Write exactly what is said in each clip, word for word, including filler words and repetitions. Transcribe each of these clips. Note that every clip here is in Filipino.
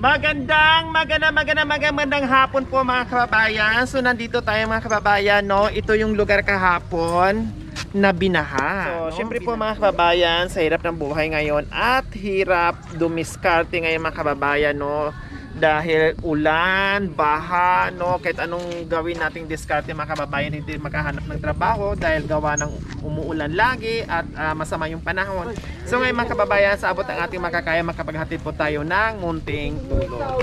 Magandang, magandang, magandang, magandang hapon po mga kababayan. So nandito tayo mga kababayan, no? Ito yung lugar kahapon na binaha. So no? Syempre po mga kababayan, sa hirap ng buhay ngayon at hirap dumiskarte ngayon mga kababayan, no? Dahil ulan, baha, no? Kahit anong gawin nating diskarte mga kababayan, hindi makahanap ng trabaho dahil gawa ng umuulan lagi at uh, masama yung panahon. So ngayon mga kababayan, sa abot ng ating makakaya, makapaghatid po tayo ng munting tulong.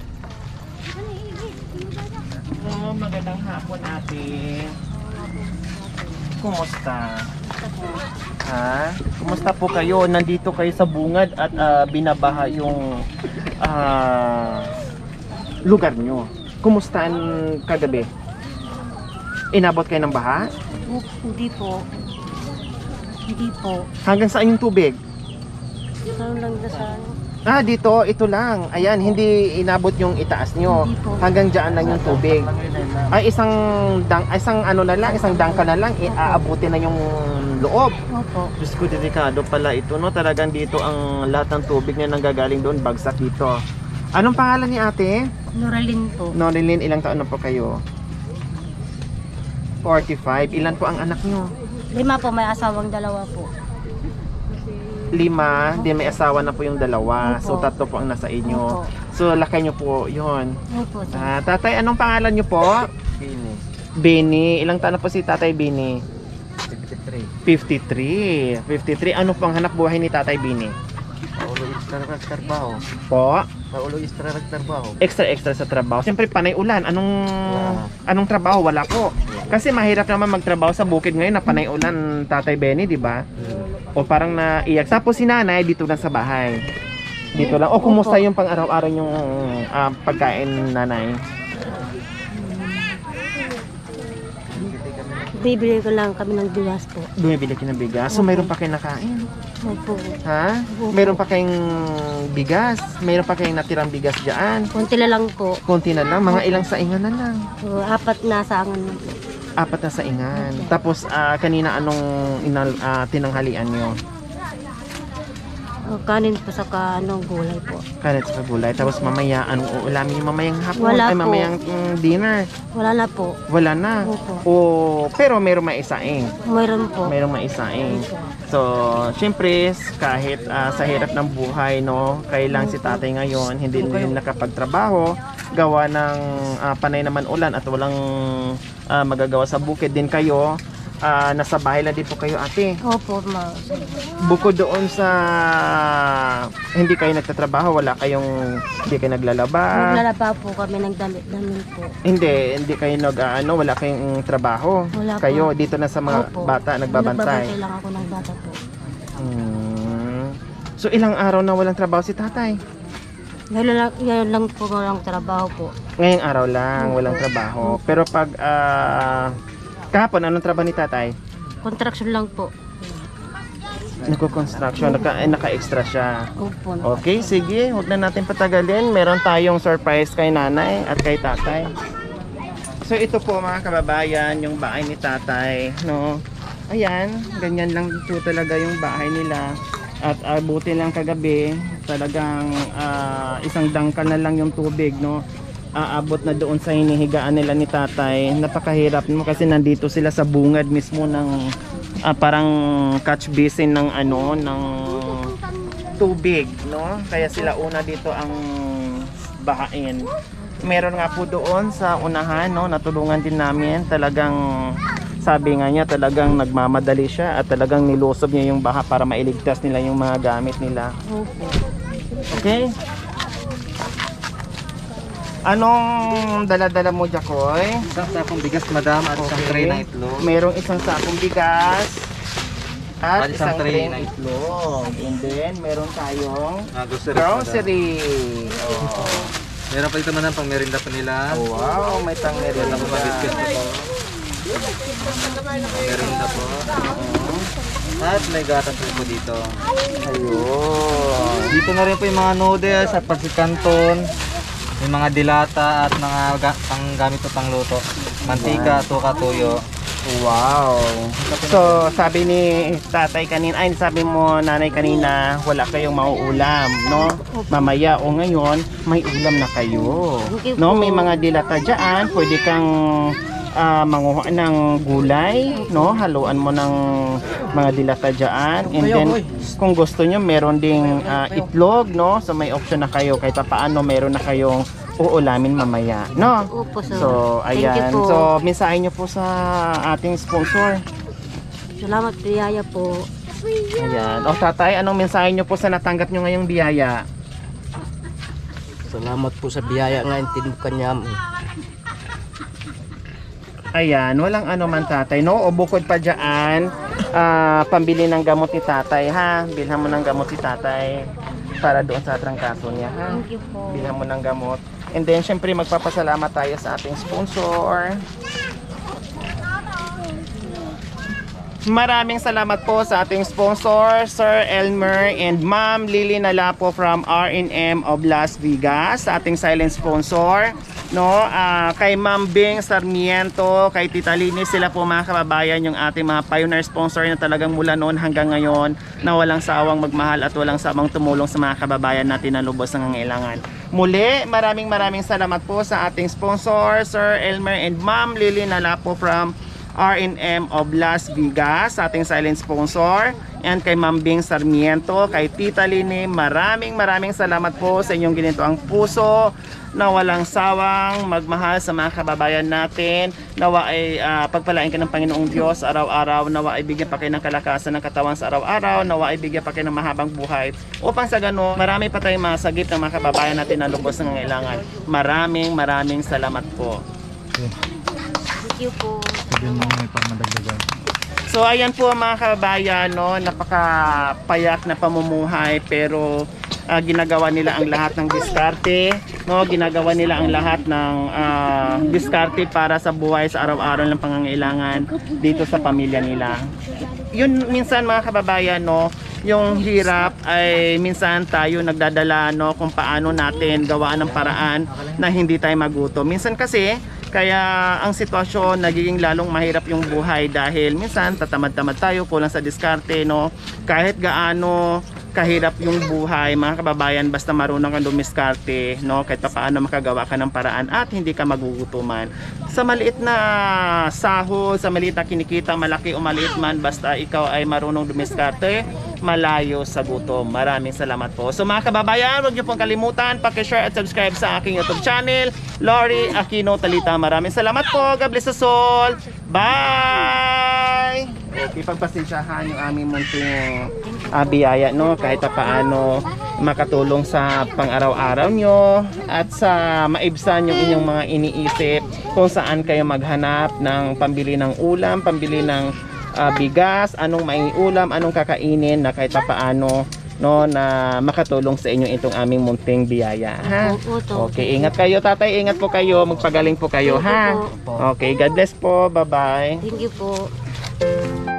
Oh, magandang hapon ate. Kumusta? Ha? Kumusta po kayo? Nandito kayo sa bungad at uh, binabaha yung uh, lugar nyo. Kumusta ang kagabi? Inabot kayo ng baha? Hindi po. Hindi po. Hanggang saan yung tubig? Saan lang na sa... Ah, dito, ito lang. Ayan, hindi inabot yung itaas nyo. Hindi po. Hanggang dyan lang yung tubig. Ay, isang dang, isang ano na lang, isang dangka na lang, iaabutin na yung loob. Opo. Diyos ko, delikado pala ito, no? Talagang dito ang lahat ng tubig na nanggagaling doon, bagsak dito. Anong pangalan ni ate? Noralin po. Norilyn, ilang taon na po kayo? forty-five. Ilan po ang anak nyo? Lima po, may asawang dalawa po. Lima, di may asawa na po yung dalawa. So Opo. tatlo po ang nasa inyo. Opo. So lakay nyo po yun. Opo. Ah, tatay, anong pangalan nyo po? Bini. Bini. Ilang taon na po si tatay Bini? fifty-three. fifty-three. fifty-three. Ano pang hanap buhay ni tatay Bini? Paulo extra nagtrabaho. Po? Paulo extra nagtrabaho. Extra extra sa trabaho. Siyempre panay ulan. Anong Wala. anong trabaho? Wala po. Kasi mahirap naman magtrabaho sa bukid ngayon na panay ulan, tatay Benny, di ba? O parang naiyak. Tapos si nanay dito lang sa bahay. Dito lang. O kumusta yung pang araw-araw yung ah, pagkain nanay? Bibili ko lang kami ng bigas po. Bumibili kayo ng bigas. So mayroon pa kayong nakain? Opo. Ha? Mayroon pa kayong bigas? Mayroon pa kayong natirang bigas dyan? Kunti na lang po. Konti na lang. Mga ilang saingan na lang. So, apat na sa angan na po. Apat na saingan. Tapos ah, kanina anong inal, ah, tinanghalian nyo? O, kanin po sa anong gulay po. Kanin sa gulay. Tapos mamaya, anong uulamin yung mamayang hapon? Wala Ay, po. mamayang mm, dinner. Wala na po. Wala na. Opo. O, pero mayroong maisaing. Mayroon po. Mayroong maisaing. So, syempre, kahit ah, sa hirap ng buhay, no, kailang si tatay ngayon, hindi din nakapagtrabaho, gawa ng ah, panay naman ulan at walang ah, magagawa sa bukid din kayo, ah, nasa bahay lang din po kayo ate. Opo, ma. Bukod doon sa hindi kayo nagtatrabaho, wala kayong, hindi kayo naglalaba, Naglalaba po kami ng damit-damit po. hindi, hindi kayo nag, ah, ano, wala kayong trabaho, Wala po. kayo dito na sa mga Opo. bata, nagbabantay. Nagbabantay lang ako ng bata po. Hmm. So ilang araw na walang trabaho si tatay? Ngayon lang, ngayon lang po walang trabaho po. Ngayong araw lang walang trabaho. Pero pag ah, kahapon anong trabaho ni tatay? Contraction lang po. Nagko-construction, naka, eh, naka-extra siya. Opo. Okay, sige, huwag na natin patagalin. Meron tayong surprise kay nanay at kay tatay. So ito po mga kababayan, yung bahay ni tatay, no? Ayan, ganyan lang po talaga yung bahay nila. At uh, buti lang kagabi, talagang ah, isang dangkal na lang yung tubig, no? Aabot na doon sa hinihigaan nila ni tatay. Napakahirap mo kasi nandito sila sa bungad mismo ng ah, parang catch basin ng ano, ng tubig, no? Kaya sila una dito ang bahain. Meron nga po doon sa unahan, no, natulungan din namin. Talagang sabi nga niya, talagang nagmamadali siya at talagang nilusob niya yung baha para mailigtas nila yung mga gamit nila. Opo. Okay? Anong dala-dala mo, Jacoy? Isang sakong bigas, madam, at isang tray na itlog. Merong isang sakong bigas at At isang isang tray tray na na itlog. And then, meron tayong Ah, groceries, grocery. Oh. madam. Meron pa dito madam, pang merinda pa nila. Wow, may tang Meron merienda. pa biscuit pa po. Merinda po. At may gatas rin po dito. Ayun. Dito na rin po yung mga noodles at pansit canton. May mga dilata at mga ga panggamit po pangluto. Mantika, tuka, tuyo. Wow. So, sabi ni tatay kanina, ay sabi mo nanay kanina, wala kayong mauulam, no? Mamaya o ngayon, may ulam na kayo. Thank you No, po. may mga dilata dyan, pwede kang ah, manguha ng gulay, no? Haluan mo ng mga dilata dyan. And then, kung gusto nyo, meron ding ah, itlog, no? So, may option na kayo. Kahit pa paano, meron na kayong uulamin mamaya, no? Opo, sir. So, Thank you ayan. po. So, mensahe nyo po sa ating sponsor. Salamat, biyaya po. Ayan. O, tatay, anong mensahe nyo po sa natanggap nyo ngayong biyaya? Salamat po sa biyaya nga intindukan niya. Ayan, walang ano man tatay, no? O bukod pa dyan, ah, pambili ng gamot ni tatay, ha? Bilhan mo ng gamot ni tatay para doon sa trangkaso niya, ha? Thank you po. Bilhan mo ng gamot. And then, syempre, magpapasalamat tayo sa ating sponsor. Maraming salamat po sa ating sponsor, Sir Elmer and Ma'am Lily Nalapo from R and M of Las Vegas, sa ating silent sponsor. No, ah, kay Ma'am Bing Sarmiento, kay Tita Lini, sila po mga kababayan yung ating mga pioneer sponsor na talagang mula noon hanggang ngayon na walang sawang magmahal at walang sawang tumulong sa mga kababayan natin na lubos ng nangailangan. Muli, maraming maraming salamat po sa ating sponsor, Sir Elmer and Ma'am Lily Nalapo from R and M of Las Vegas, sa ating silent sponsor, and kay Ma'am Bing Sarmiento, kay Tita Lini, maraming maraming salamat po sa inyong ginito ang puso na walang sawang magmahal sa mga kababayan natin. Nawa ay ah, pagpalain ka ng Panginoong Diyos araw-araw, nawa ay bigyan pa kayo ng kalakasan ng katawan sa araw-araw, nawa ay bigyan pa kayo ng mahabang buhay, upang sa gano'n marami pa tayong masagip ng mga kababayan natin na lubos ng nangailangan. Maraming maraming salamat po. Thank you po. So ayan po mga kababayan, no, napakapayak na pamumuhay, pero ah, ginagawa nila ang lahat ng diskarte, no, ginagawa nila ang lahat ng ah, diskarte para sa buhay sa araw-araw ng pangangailangan dito sa pamilya nila. Yun minsan mga kababayan, no, yung hirap ay minsan tayo nagdadala, no, kung paano natin gawaan ng paraan na hindi tayo magutom. Minsan kasi kaya ang sitwasyon nagiging lalong mahirap yung buhay dahil minsan tatamad-tamad tayo, kulang sa diskarte, no. Kahit gaano kahirap yung buhay mga kababayan, basta marunong kang dumiskarte, no, kahit paano makagawa ka ng paraan at hindi ka magugutuman. Sa maliit na sahod, sa maliit na kinikita, malaki o maliit man, basta ikaw ay marunong dumiskarte, malayo sa gutom. Maraming salamat po. So mga kababayan, huwag niyo pong kalimutan paki-share at subscribe sa aking YouTube channel, Lori Aquino Talita. Maraming salamat po. God bless us all. Bye! Okay, pagpasensyahan yung aming munting uh, biyaya, no, kahit pa paano makatulong sa pang-araw-araw nyo at sa maibsan yung inyong mga iniisip kung saan kayo maghanap ng pambili ng ulam, pambili ng uh, bigas, anong maiulam, anong kakainin na kahit pa paano, no, na makatulong sa inyo itong aming munting biyaya, ha? Okay, ingat kayo tatay, ingat po kayo, magpagaling po kayo, ha? Okay, God bless po, bye-bye. Thank you po.